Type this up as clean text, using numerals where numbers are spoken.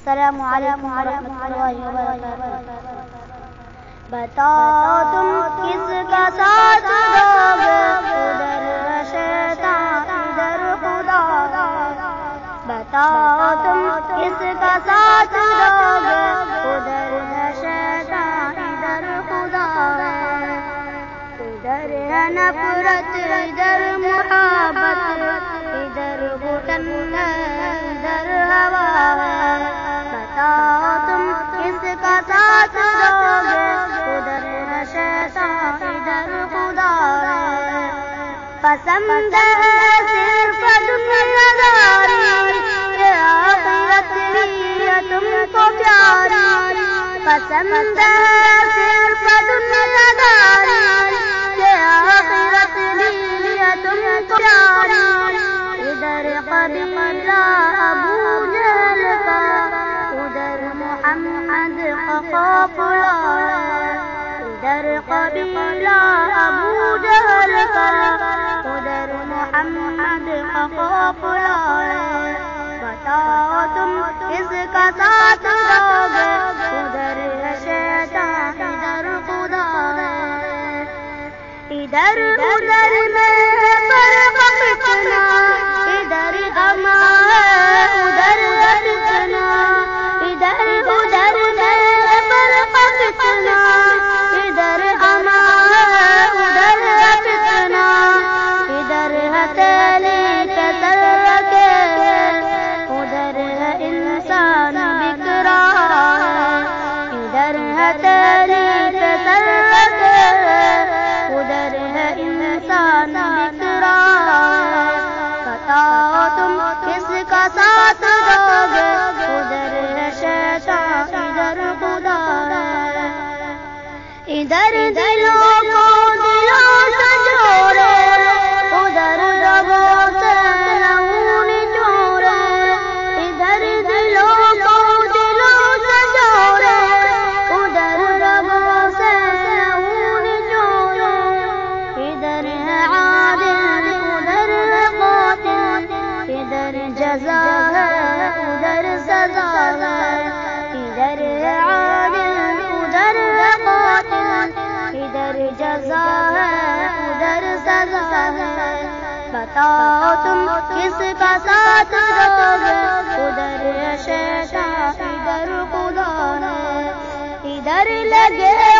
السلام علیکم ورحمۃ اللہ وبرکاتہ۔ بتاؤ تم کس کا ساتھ دو گے، ادھر شیطان ادھر خدا۔ بتاؤ تم کس کا ساتھ دو گے، ادھر شیطان ادھر خدا۔ ادھر ہے نفرت ادھر محبت، ادھر گھٹن ادھر ہوا۔ بتاؤ تم کس کا ساتھ دو گے، ادھر شیطان ادھر خدا۔ پسند ہے صرف دنیا داری، یہ آخرت ہی ہے تم کو پیاری۔ پسند ہے صرف دنیا داری، یہ آخرت ہی ہے تم کو پیاری۔ ادھر قبیلہ ابو جہل کا، ادھر محمد کا خوف لایا۔ ادھر قبیلہ ابو جہل کا، ادھر محمد کا خوف لایا۔ بتاؤ تم کس کا ساتھ دو گے، ادھر شیطان ادھر خدا۔ ادھر ادھر میں فرق کتنا، ادھر غم ہے ادھر فتنہ۔ ادھر ادھر میں فرق کتنا، ادھر غم ہے ادھر فتنہ۔ ادھر ہتھیلی کے سر کے، ادھر ہے انسان بک رہا۔ ادھر ہتھیلی کے سر کے، ادھر ہے انسان بک رہا۔ بتاؤ تم کس کا ساتھ دو گے، ادھر شیطان ادھر خدا۔ ادھر دلوں کو دلوں سے جوڑے، ادھر رگوں سے لہو نچوڑے۔ ادھر دلوں کو دلوں سے جوڑے، ادھر رگوں سے لہو نچوڑے۔ ادھر ہے عادل ادھر ہے قاتل، ادھر جزا ہے ادھر سزا ہے۔ ادھر ہے عادل ادھر ہے قاتل، ادھر جزا ہے ادھر سزا ہے۔ بتاؤ تم کس کا ساتھ دو گے، ادھر شیطان ادھر خدا ہے۔ ادھر لگے